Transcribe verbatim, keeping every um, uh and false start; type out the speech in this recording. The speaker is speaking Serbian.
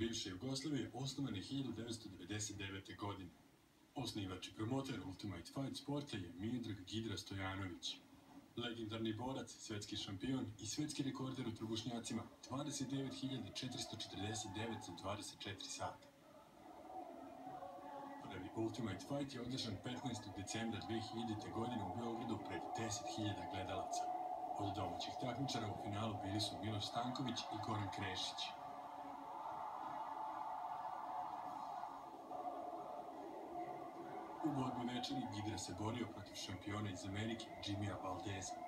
bivše Jugoslavije osnovan je hiljadu devetsto devedeset devete. godine. Osnivač i promoter Ultimate Fight sporta je Miodrag Gidra Stojanović. Legendarni borac, svetski šampion i svetski rekorder u trbušnjacima, dvadeset devet hiljada četiristo četrdeset devet za dvadeset četiri sata. Prvi Ultimate Fight je održan petnaestog decembra dve hiljadite. godine u Beogradu pred deset hiljada gledalaca. Od domaćih takmičara u finalu bili su Miloš Stanković i Goran Krešić. U borbi večeri Gidra se borio protiv šampiona iz Amerike Jimmya Valdeza.